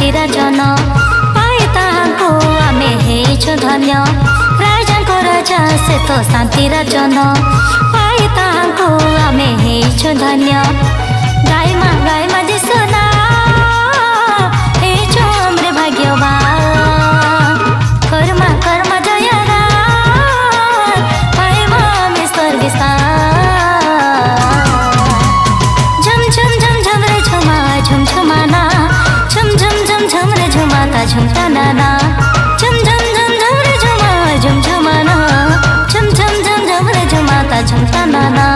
शांतिर जन पाई ताहाको आमे हेइछु धन्य राजाको राजा से तो शांतिर जन पाई ताहाको आमे हेइछु धन्य गाईमा दिसुना हेइछु हमरे भाग्यवान कर्मा कर्मा जयरा पाइमा आमे स्वर्गस्थान झम झम झम झम रे झुमा झुम झुमाना झम झम झम झम रे झुमाता झुमता नाना झम झम झम झम रे झुमा झुम झुमाना झम झम झम झम रे झुमाता झुमता नाना